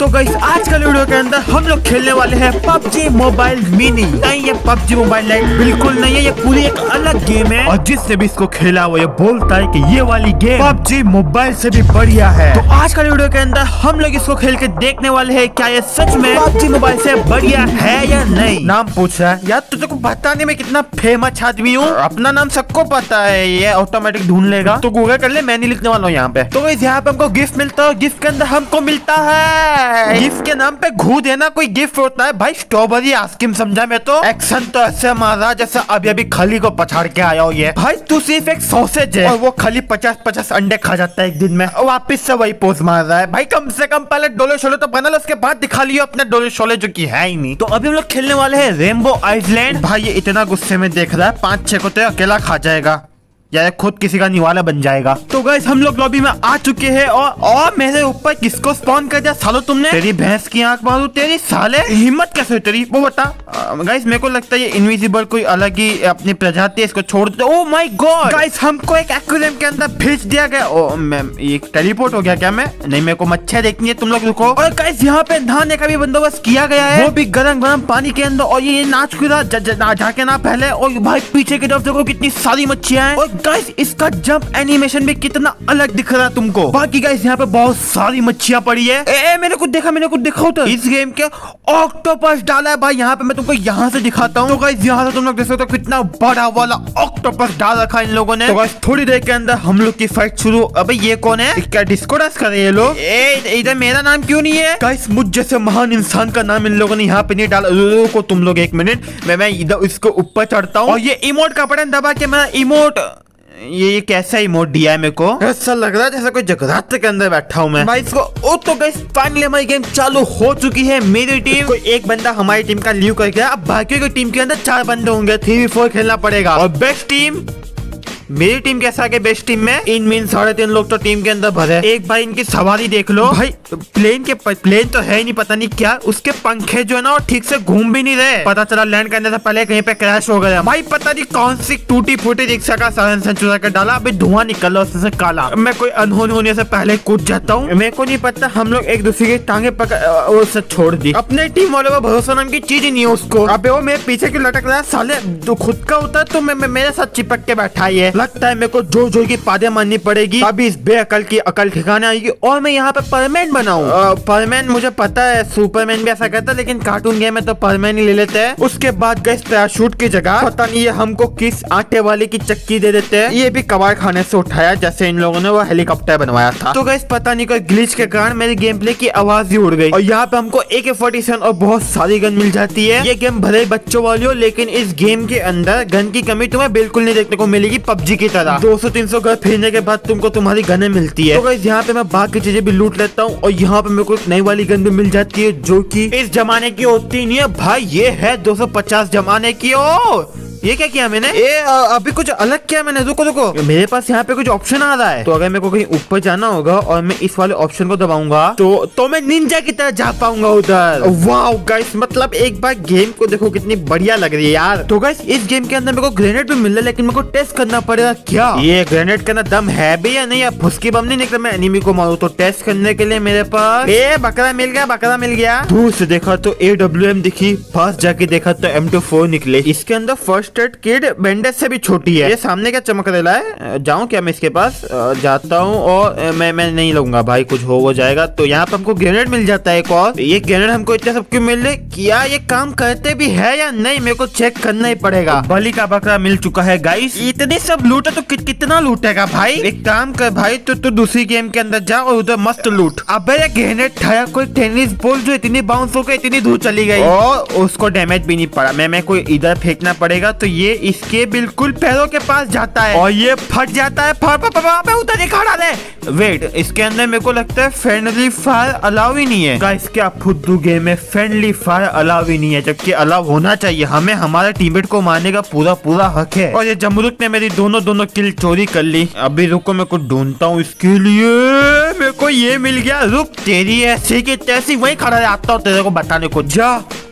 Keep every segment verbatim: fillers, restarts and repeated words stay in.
तो गाइस आज कल वीडियो के अंदर हम लोग खेलने वाले हैं पबजी मोबाइल मिनी। नहीं ये पबजी मोबाइल लाइट बिल्कुल नहीं है, ये पूरी एक अलग गेम है और जिससे भी इसको खेला वो ये बोलता है कि ये वाली गेम पबजी मोबाइल से भी बढ़िया है। तो आज कल वीडियो के अंदर हम लोग इसको खेल के देखने वाले हैं क्या ये सच में पबजी मोबाइल से बढ़िया है या नहीं। नाम पूछ रहा है यार, तुझे को बताने में कितना फेमस आदमी हूँ, अपना नाम सबको पता है, ये ऑटोमेटिक ढूंढ लेगा। तो गूगल कर ले, मैं नहीं लिखने वाला हूँ यहाँ पे। तो गाइस यहाँ पे हमको गिफ्ट मिलता है, गिफ्ट के अंदर हमको मिलता है, गिफ्ट के नाम पे घू देना कोई गिफ्ट होता है भाई, स्ट्रॉबेरी आइसक्रीम समझा मैं तो। एक्शन तो ऐसे मारा जैसे अभी अभी खली को पछाड़ के आया हो ये भाई। तू सिर्फ एक सॉसेज है और वो खली पचास पचास अंडे खा जाता है एक दिन में, वापिस से वही पोज मार रहा है भाई। कम से कम पहले डोले शोले तो बना लो, उसके बाद दिखा लियो अपने डोले शोले जो की है ही नहीं। तो अभी हम लोग खेलने वाले हैं रेनबो आइलैंड। भाई ये इतना गुस्से में देख रहा है, पांच छह को तो अकेला खा जाएगा या खुद किसी का निवाला बन जाएगा। तो गाइस हम लोग लॉबी में आ चुके हैं और और मेरे ऊपर किसको स्पॉन कर दिया सालो तुमने? तेरी भैंस की आंख मारू तेरी साले, हिम्मत कैसे हुई तेरी वो बता। गाइस मेरे को लगता है ये इनविजिबल कोई अलग ही अपनी प्रजाति है, इसको छोड़ दो। ओह माय गॉड गाइस हमको एक एक्वेरियम के अंदर भेज दिया गया। ओ मैम ये टेलीपोर्ट हो गया क्या? मैं नहीं, मेरे को मच्छर देखनी है, तुम लोग रुको। और गाइस यहाँ पे नहाने का भी बंदोबस्त किया गया है, वो भी गरम गरम पानी के अंदर। और ये नाच कूदा जाके ना पहले। और भाई पीछे की तरफ देखो कितनी सारी मच्छियां हैं। और गाइस इसका जंप एनिमेशन भी कितना अलग दिख रहा है तुमको। बाकी गाइस यहाँ पे बहुत सारी मच्छियां पड़ी है। ए, ए मैंने कुछ देखा, मैंने कुछ देखा होता इस गेम के ऑक्टोपस डाला है भाई यहाँ पे। मैं तुमको यहाँ से दिखाता हूँ। तो गाइस यहाँ से तुम लोग देख सकते हो कितना बड़ा वाला ऑक्टोपस डाल रखा है इन लोगों ने। तो गाइस थोड़ी देर के अंदर हम लोग की फाइट शुरू। अबे ये कौन है? क्या डिस्को डांस कर रहे हैं ये लोग? इधर मेरा नाम क्यों नहीं है? गाइस मुझ जैसे महान इंसान का नाम इन लोगों ने यहाँ पे नहीं डाला। रुको तुम लोग एक मिनट, मैं मैं इधर इसको ऊपर चढ़ता हूँ और ये इमोट का बटन दबा के मेरा इमोट, ये ये कैसा इमोट दिया है मेरे को? ऐसा लग रहा है जैसे कोई जगराते के अंदर बैठा हूँ मैं भाई इसको। ओ तो गाइस फाइनली हमारी गेम चालू हो चुकी है। मेरी टीम कोई एक बंदा हमारी टीम का लीव कर गया, अब बाकी की टीम के अंदर चार बंदे होंगे, थ्री वी फोर खेलना पड़ेगा। और बेस्ट टीम मेरी टीम कैसा है? बेस्ट टीम में इन मीन साढ़े तीन लोग तो टीम के अंदर भरे। एक भाई इनकी सवारी देख लो भाई, प्लेन के प्लेन तो है नहीं, पता नहीं क्या उसके पंखे जो है ना वो ठीक से घूम भी नहीं रहे। पता चला लैंड करने से पहले कहीं पे क्रैश हो गया भाई। पता नहीं कौन सी टूटी फूटी रिक्शा का साइलेंसर चुरा कर डाला, अभी धुआं निकल रहा उससे काला। मैं कोई अनहोनी होने से पहले कूद जाता हूँ। मेरे को नहीं पता, हम लोग एक दूसरे की टांगे पकड़ उससे छोड़ दी। अपने टीम वालों का भरोसा नाम की चीज ही नहीं है उसको। अबे वो मेरे पीछे क्यों लटक रहा है साले? जो खुद का होता है तो मैं मेरे साथ चिपक के बैठा है। लगता है मेरे को जोर जोर की पादे मारनी पड़ेगी, अभी इस बेअकल की अकल ठिकाने आएगी। और मैं यहाँ पे परमैन बनाऊं। परमैन मुझे पता है सुपरमैन भी ऐसा करता है, लेकिन कार्टून गेम में तो परमैन ही ले लेते हैं। उसके बाद गैस पैराशूट की जगह पता नहीं ये हमको किस आटे वाले की चक्की दे देते हैं। ये भी कबाड़ खाने से उठाया जैसे इन लोगों ने वो हेलीकॉप्टर बनवाया था। तो गैस पता नहीं कोई ग्लिच के कारण मेरी गेम प्ले की आवाज ही उड़ गई। और यहाँ पे हमको ए के फोर्टी सेवन और बहुत सारी गन मिल जाती है। ये गेम भले बच्चों वाली हो, लेकिन इस गेम के अंदर गन की कमी तुम्हें बिल्कुल नहीं देखने को मिलेगी पबजी की तरह। दो सौ तीन सौ घर फिरने के बाद तुमको तुम्हारी गनें मिलती है। तो गाइस यहाँ पे मैं बाकी चीजें भी लूट लेता हूँ और यहाँ पे मेरे को एक नई वाली गन भी मिल जाती है जो कि इस जमाने की होती नहीं है भाई, ये है दो सौ पचास जमाने की। ओ ये क्या किया मैंने? ए, आ, अभी कुछ अलग किया मैंने। रुको रुको, मेरे पास यहाँ पे कुछ ऑप्शन आ रहा है। तो अगर मेरे को कहीं ऊपर जाना होगा और मैं इस वाले ऑप्शन को दबाऊंगा तो तो मैं निंजा की तरह जा पाऊंगा उधर। वाओ गाइस, मतलब एक बार गेम को देखो कितनी बढ़िया लग रही है यार। तो गाइस इस गेम के अंदर मेरे को ग्रेनेड भी मिल रहा है, लेकिन मेरे को टेस्ट करना पड़ेगा क्या ये ग्रेनेड के अंदर दम है भी या नहीं, या फुसकी बम नहीं निकला मैं एनिमी को मारू। तो टेस्ट करने के लिए मेरे पास ए बकरा मिल गया, बकरा मिल गया। दूर से देखा तो ए डब्ल्यू एम दिखी, पास जाके देखा तो एम टू फोर निकले। इसके अंदर फर्स्ट एड किट बैंडेज से भी छोटी है। ये सामने क्या चमक रहा है? जाऊं क्या मैं इसके पास? जाता हूं और मैं मैं नहीं लूंगा भाई, कुछ हो वो जाएगा। तो यहाँ पे हमको ग्रेनेड मिल जाता है एक और। ये ग्रेनेड हमको इतना सब क्यों मिल रहे? क्या ये काम करते भी है या नहीं? मेरे को चेक करना ही पड़ेगा। बलि का बकरा मिल चुका है गाइस। इतने सब लूटा तो कि, कितना लूटेगा भाई? एक काम कर भाई, तो तू दूसरी गेम के अंदर जा और उधर मस्त लूट। अबे ये ग्रेनेड था कोई टेनिस बॉल जो इतनी बाउंस होकर इतनी दूर चली गई और उसको डैमेज भी नहीं पड़ा। मैं मैं कोई इधर फेंकना पड़ेगा तो ये इसके बिल्कुल पैरों के पास जाता है और ये फट जाता है। उधर ही खड़ा है। वेट, इसके अंदर मेरे को लगता है फ्रेंडली फायर अलाउ ही नहीं है। गाइस क्या फुद्दू गेम में फ्रेंडली फायर अलाउ ही नहीं है, जबकि अलाउ होना चाहिए। हमें हमारे टीममेट को मारने का पूरा पूरा हक है। और ये जमरूद ने मेरी दोनों दोनों किल चोरी कर ली। अभी रुको, मैं कुछ ढूंढता हूँ इसके लिए। मेरे को ये मिल गया। रुक, तेरी ऐसी की तैसी वही खड़ा है, आता हूँ तेरे को बताने को। जा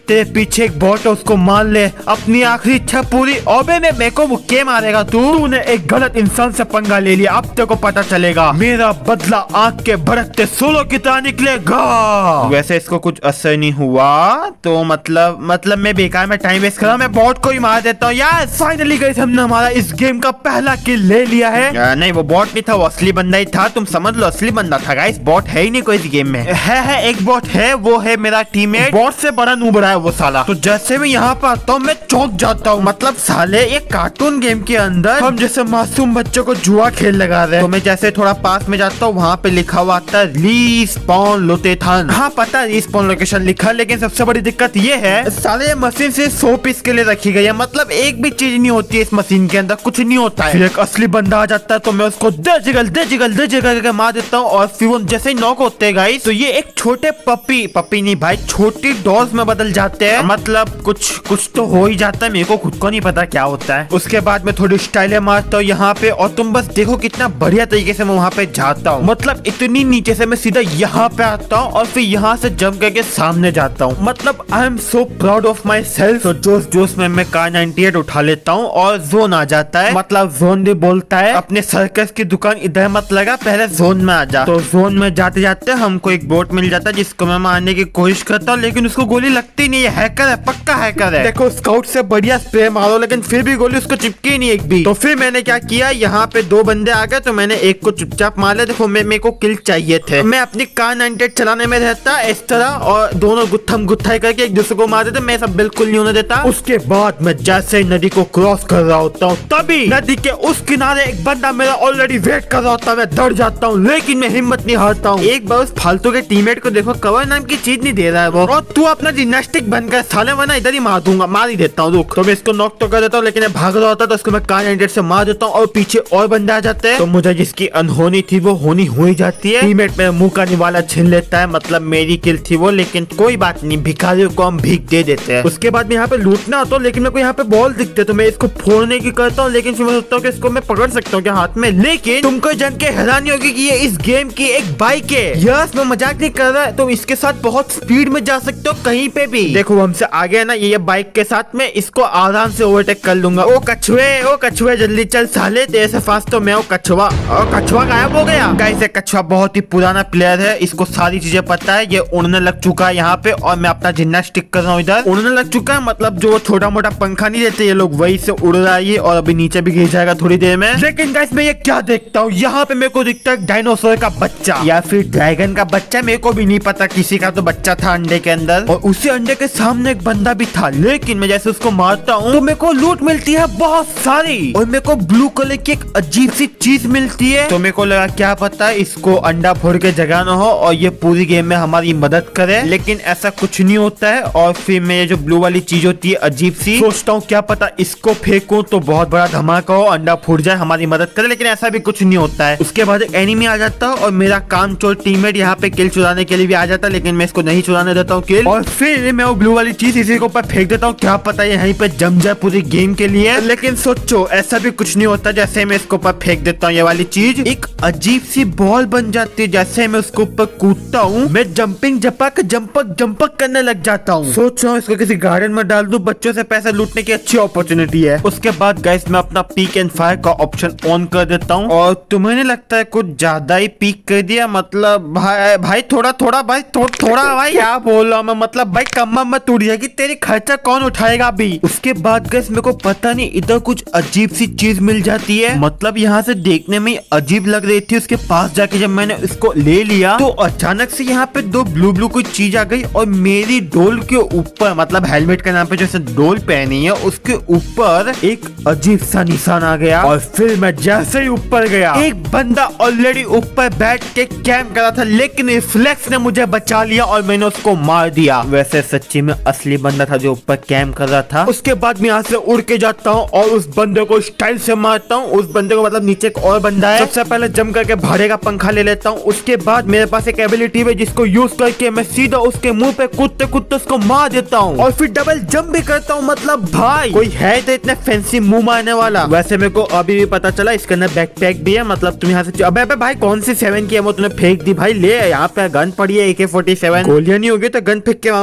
तेरे पीछे एक बॉट है, उसको मार ले, अपनी आखिरी इच्छा पूरी। ओबे में मेरे को मुक्के मारेगा तू तूने एक गलत इंसान से पंगा ले लिया, अब तेरे को पता चलेगा मेरा बदला आंख के भड़कते सोलो की तरह निकलेगा। वैसे इसको कुछ असर नहीं हुआ तो मतलब मतलब मैं बेकार में टाइम वेस्ट कर रहा हूँ, मैं बॉट को ही मार देता हूँ यार। फाइनली गाइस हमने हमारा इस गेम का पहला किल ले लिया है। आ, नहीं वो बॉट नहीं था, वो असली बंदा ही था, तुम समझ लो असली बंदा था गाइस, बॉट है ही नहीं कोई इस गेम में। है है एक बॉट है, वो है मेरा टीममेट, बॉट से बड़ा नूब रहा है वो साला। तो जैसे मैं यहाँ पर आता हूँ मैं चौंक जाता हूँ, मतलब साले एक कार्टून गेम के अंदर हम जैसे मासूम बच्चों को जुआ खेल लगा रहे हैं। तो मैं जैसे थोड़ा पास में जाता हूँ वहाँ पे लिखा हुआ आता है रीस्पॉन लोकेशन। हाँ पता है रीस्पॉन लोकेशन लिखा, लेकिन सबसे बड़ी दिक्कत ये है साले मशीन से सौ पीस के लिए रखी गई है, मतलब एक भी चीज नहीं होती है इस मशीन के अंदर, कुछ नहीं होता है। फिर एक असली बंदा आ जाता है तो मैं उसको दे जिगल दे जिगल दे जिगल करके मार देता हूँ, और फिर वो जैसे ही नॉक होते हैं गाइस तो ये एक छोटे पपी पपी नहीं भाई छोटी डॉल्स में बदल जाते हैं, मतलब कुछ कुछ तो हो ही जाता है, मेरे को खुद को नहीं पता क्या होता है। उसके बाद मैं थोड़ी स्टाइलें मारता हूँ यहाँ पे, और तुम बस देखो कितना बढ़िया तरीके से मैं वहाँ पे जाता हूँ, मतलब इतनी नीचे से मैं सीधा यहाँ पे आता हूँ और फिर यहाँ से जंप करके सामने जाता हूँ, मतलब I am so proud of myself. तो जोश जोश में मैं कार नाइनटी एट उठा लेता हूँ और जोन आ जाता है, मतलब जोन भी बोलता है अपने सर्कस की दुकान इधर मत लगा, पहले जोन में आ जा। तो जोन में जाते जाते हमको एक बोट मिल जाता है जिसको मैं मारने की कोशिश करता हूँ, लेकिन उसको गोली लगती नहीं है, हैकर है पक्का हैकर है। देखो स्काउट से बढ़िया स्प्रे मारो लेकिन फिर भी गोली उसको चिपकी नहीं एक भी। तो फिर मैंने क्या किया, यहाँ पे दो बंदे आ गए तो मैंने एक को चुपचाप मार लिया। देखो मैं मेरे को किल चाहिए थे, मैं अपनी कार नाइनटी एट चलाने में रहता इस तरह, और दोनों गुत्थम गुत्थाई करके एक दूसरे को मार देते, मैं सब बिल्कुल नहीं होने देता। उसके बाद मैं जैसे ही नदी को क्रॉस कर रहा होता हूँ तभी नदी के उस किनारे एक बंदा मेरा ऑलरेडी वेट कर रहा होता है, मैं डर जाता हूँ लेकिन मैं हिम्मत नहीं हारता हूँ। एक बार उस फालतू के टीममेट को देखो, कवर नाम की चीज नहीं दे रहा है वो, और तू अपना जिम्नास्टिक बनकर साले वरना इधर ही मार दूंगा, मार ही देता हूँ। रुक तो मैं इसको नॉक तो कर देता हूँ, लेकिन भाग रहा होता तो उसको मैं कार नाइनटी एट से मार देता हूँ और पीछे और बंदे आ जाते हैं। तो मुझे जिसकी अनहोनी थी वो होनी हो ही जाती है, टीममेट मेरे मुंह का निवाला छीन लेता है, मतलब मेरी किल थी वो, लेकिन कोई बात नहीं भिखारियों को हम भीख दे देते हैं। उसके बाद मैं यहाँ पे लूटना होता हूँ, लेकिन मेरे को यहाँ पे बॉल दिखते तो मैं इसको फोड़ने की करता हूँ, लेकिन फिर मैं सोचता हूँ कि इसको मैं पकड़ सकता हूँ क्या हाथ में, लेकिन तुमको जान के हैरानी होगी कि ये इस गेम की एक बाइक है। यस मैं मजाक नहीं कर रहा, तुम इसके साथ बहुत स्पीड में जा सकते हो कहीं पे भी। देखो हमसे आगे है ना ये बाइक के साथ में इसको आराम से ओवरटेक कर लूंगा। ओ कछुए ओ कछुए जल्दी चल साले, तेरे से फास्ट तो मैं हूँ कछुआ। और कछुआ गायब हो गया। गाइस कछुआ बहुत ही पुराना प्लेयर है, इसको सारी चीजें पता है, ये उड़ने लग चुका है यहाँ पे, और मैं अपना जिम्नास्टिक कर रहा हूँ इधर। उड़ने लग चुका है मतलब जो छोटा मोटा पंखा नहीं देते ये लोग, वही से उड़ रहा है और अभी नीचे भी गिर जाएगा थोड़ी देर में। लेकिन गाइस मैं ये क्या देखता हूँ, यहाँ पे मेरे को दिखता है डायनासोर का बच्चा या फिर ड्रैगन का बच्चा, मेरे को भी नहीं पता, किसी का तो बच्चा था अंडे के अंदर, और उसी अंडे के सामने एक बंदा भी था। लेकिन मैं जैसे उसको मारता हूँ तो मेरे को लूट मिलती है बहुत सारी, और मेरे को ब्लू कलर की एक अजीब सी चीज मिलती है। तो मेरे को लगा क्या पता है इसको अंडा फोड़ के जगाना हो और ये पूरी गेम में हमारी मदद करे, लेकिन ऐसा कुछ नहीं होता है। और फिर मैं ये जो ब्लू वाली चीज होती है अजीब सी, सोचता हूँ क्या पता इसको फेंकूं तो बहुत बड़ा धमाका हो, अंडा फूट जाए हमारी मदद करे, लेकिन ऐसा भी कुछ नहीं होता है। उसके बाद एक एनिमी आ जाता है और मेरा काम चोर टीममेट यहाँ पे किल चुराने के लिए भी आ जाता है, लेकिन मैं इसको नहीं चुराने देता हूँ किल, और फिर मैं वो ब्लू वाली चीज इसी के ऊपर फेंक देता हूँ, क्या पता ये यहीं पे जम जाए पूरी गेम के लिए। लेकिन सोचो ऐसा भी कुछ नहीं होता, जैसे मैं इसके ऊपर फेंक देता हूँ ये वाली चीज एक अजीब सी बॉल बन जाती है, जैसे मैं उसके ऊपर कूदता हूँ मैं जंपिंग जपक जंपक जंपक करने लग जाता हूँ। सोच रहा हूँ इसको किसी गार्डन में डाल दूं, बच्चों से पैसा लूटने की अच्छी अपॉर्चुनिटी है। उसके बाद गाइस मैं अपना पीक एंड फायर का ऑप्शन ऑन कर देता हूँ, और तुम्हें नहीं लगता है कुछ ज्यादा ही पीक कर दिया, मतलब भाई भाई थोड़ा थोड़ा भाई थो, थोड़ा भाई क्या बोल रहा हूँ मैं, मतलब भाई कम्मा मत टूट जाएगी, तेरी खर्चा कौन उठाएगा अभी। उसके बाद गाइस मेरे को पता नहीं इधर कुछ अजीब सी चीज मिल जाती है, मतलब यहाँ से देखने में अजीब लग रही थी, उसके पास जाके जब मैंने इसको ले लिया तो अचानक से यहाँ पे दो ब्लू ब्लू कोई चीज आ गई, और मेरी डोल के ऊपर मतलब हेलमेट के नाम पे जैसे डोल पहनी है उसके ऊपर एक अजीब सा निशान आ गया। और फिर मैं जैसे ही ऊपर गया एक बंदा ऑलरेडी ऊपर बैठ के कैंप कर रहा था, लेकिन रिफ्लेक्स ने मुझे बचा लिया और मैंने उसको मार दिया। वैसे सच्ची में असली बंदा था जो ऊपर कैंप कर रहा था। उसके बाद मैं यहाँ से उड़ के जाता हूँ और उस बंदे को स्टाइल से मारता हूँ, उस बंदे को मतलब नीचे एक और बंदा है, सबसे पहले जम करके भाड़े का पंखा ले लेता हूँ। उसके बाद मेरे पास एक एबिलिटी है जिसको यूज करके मैं सीधा उसके मुंह पे कूदते कूदते उसको मार देता हूँ, और फिर डबल जंप भी करता हूँ। मतलब भाई कोई है तो इतने फैंसी मुंह मारने वाला। वैसे मेरे को अभी भी पता चला इसके अंदर बैकपैक भी है, मतलब तुम यहाँ से अबे अबे भाई कौन सी सेवन की है वो तूने फेंक दी भाई, ले यहाँ पे गन पड़ी है ए के फोर्टी सेवन, गोलियां नहीं होगी तो गन फेंक के आऊंगा सामने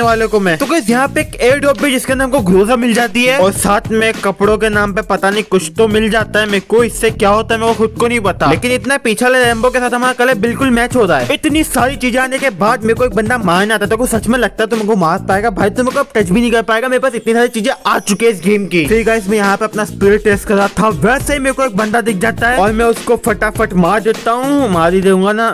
मारने वाले को मैं। तो गाइस यहाँ पे एक एयर ड्रॉप भी जिसके अंदर हमको ग्रोजा मिल जाती है और साथ में कपड़ों के नाम पे पता नहीं कुछ तो मिल जाता है। मेरे को इससे क्या होता है मेरे को खुद को नहीं पता, लेकिन इतना पीछे वाले रैम्बो के साथ हमारा कलर बिल्कुल मैच हो रहा है। इतनी सारी चीजें आने के बाद मेरे को एक बंदा मारना आता है, तो सच में लगता है तो मेरे को मार पाएगा भाई, तो मेरे को टच भी नहीं कर पाएगा। मेरे पास इतनी सारी चीजें आ चुकी है इस गेम की। फिर गाइस मैं यहाँ पे अपना स्पिरिट टेस्ट कर रहा था, वैसे ही मेरे को एक बंदा दिख जाता है और मैं उसको फटाफट मार देता हूँ। मार ही दूंगा ना,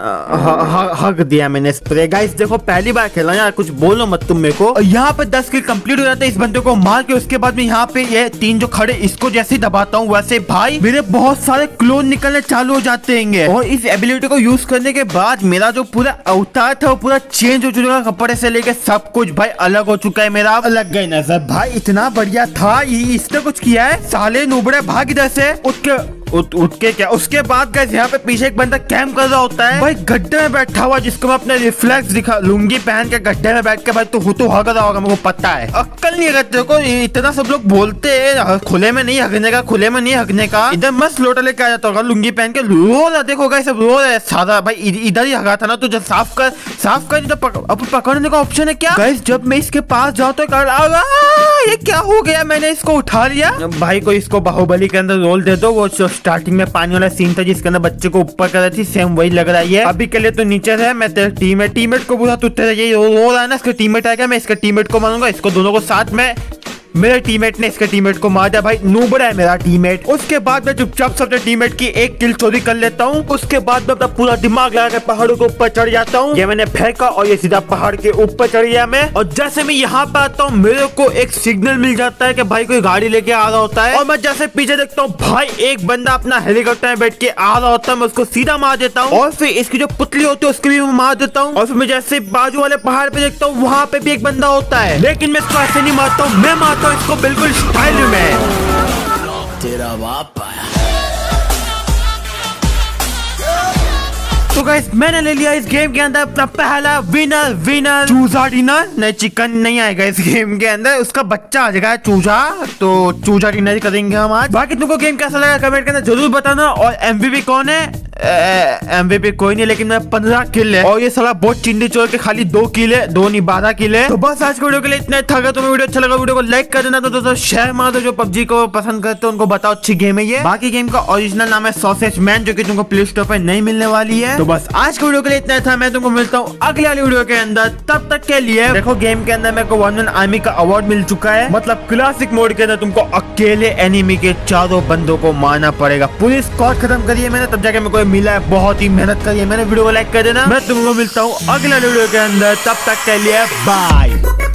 हक दिया मैंने स्प्रे। गाइस देखो पहली बार खेला यार, कुछ बोलो मत तुम मेरे को। यहाँ पे दस किल कंप्लीट हो जाता है इस बंदे को मार के। उसके बाद में यहाँ पे ये तीन जो खड़े इसको जैसे ही दबाता हूँ वैसे भाई मेरे बहुत सारे क्लोन निकलने चालू हो जाते हैं। और इस एबिलिटी को यूज करने के बाद मेरा जो पूरा अवतार था वो पूरा चेंज हो चुका है, कपड़े से लेके सब कुछ भाई अलग हो चुका है मेरा। अलग गई नजर भाई, इतना बढ़िया था। इसने कुछ किया है साले नुबड़े, भाग इधर से उठ के उठ उठ के क्या। उसके बाद गाइस यहाँ पे पीछे एक बंदा कैंप कर रहा होता है भाई, गड्ढे में बैठा हुआ, जिसको मैं अपने रिफ्लेक्स दिखा लुंगी पहन के गड्ढे में बैठ के भाई तू तो हग रहा होगा, मेरे को पता है। अक्कल नहीं करते को, इतना सब लोग बोलते हैं खुले में नहीं हगने का, खुले में नहीं हगने का। इधर मस्त लोटा लेके आ जाता होगा लुंगी पहन के, रो रहा देखो गाइस, सब रो रहे सारा भाई। इधर ही हगा था ना, तुझे साफ कर साफ कर। अब पकड़ने का ऑप्शन है क्या गाइस? जब मैं इसके पास जाऊँ तो ये क्या हो गया, मैंने इसको उठा लिया भाई। को इसको बाहुबली के अंदर रोल दे दो, वो स्टार्टिंग में पानी वाला सीन था जिसके अंदर बच्चे को ऊपर कर रही थी, सेम वही लग रहा है। अभी के लिए तो नीचे है, मैं तेरे टीममेट टीममेट को पूरा तू तेरा ये रो रहा है ना, इसका टीममेट आएगा, मैं इसके टीममेट को मारूंगा, इसको दोनों को साथ में। मेरे टीममेट ने इसके टीममेट को मार दिया भाई, नूबड़ा है मेरा टीममेट। उसके बाद मैं चुपचाप से अपने टीममेट की एक किल चोरी कर लेता हूँ। उसके बाद मैं अपना पूरा दिमाग लगा के पहाड़ों के ऊपर चढ़ जाता हूँ। ये मैंने फेंका और ये सीधा पहाड़ के ऊपर चढ़ गया मैं। और जैसे मैं यहाँ पे आता हूँ मेरे को एक सिग्नल मिल जाता है कि भाई कोई गाड़ी लेके आ रहा होता है। और मैं जैसे पीछे देखता हूँ भाई एक बंदा अपना हेलीकॉप्टर में बैठ के आ रहा होता है, मैं उसको सीधा मार देता हूँ। और फिर इसकी जो पुतली होती है उसकी भी मैं मार देता हूँ। और फिर मैं जैसे बाजू वाले पहाड़ पे देखता हूँ वहाँ पे भी एक बंदा होता है, लेकिन मैं इसको ऐसे नहीं मारता हूँ, मैं मारता हूँ इसको बिल्कुल स्टाइल में। तेरा बाप आया। तो गाइस मैंने ले लिया इस गेम के अंदर अपना पहला विनर। विनर चूजा डिनर नहीं, चिकन नहीं आएगा इस गेम के अंदर, उसका बच्चा आ जाएगा चूजा, तो चूजा डिनर ही करेंगे हम आज। बाकी तुमको गेम कैसा लगा कमेंट के अंदर जरूर बताना। और एमवीपी कौन है? एमवीपी कोई नहीं, लेकिन मैं पंद्रह किल है और ये साला बहुत चिंडी चोर के खाली दो किल है, दो नहीं बारह किल है। तो बस आज के वीडियो के लिए इतना था। अगर तुम्हें वीडियो अच्छा लगा वीडियो को लाइक कर देना, तो दोस्तों शेयर मार दो। जो पबजी को पसंद करते हो उनको बताओ अच्छी गेम है ये। बाकी गेम का ओरिजिनल नाम है सॉसेज मैन, जो कि तुमको प्ले स्टोर पर नहीं मिलने वाली है। तो बस आज के वीडियो के लिए इतना था। मैं तुमको मिलता हूँ अगले वाली वीडियो के अंदर, तब तक के लिए देखो गेम के अंदर मेरे को वन वन आर्मी का अवार्ड मिल चुका है। मतलब क्लासिक मोड के अंदर तुमको अकेले एनिमी के चारों बंदों को मारना पड़ेगा। पूरी स्क्वाड खत्म करी है मैंने, तब जाके मेरे को मिला है। बहुत ही मेहनत करी है मैंने। वीडियो को लाइक कर देना। मैं तुमको मिलता हूँ अगले वीडियो के अंदर, तब तक के लिए बाय।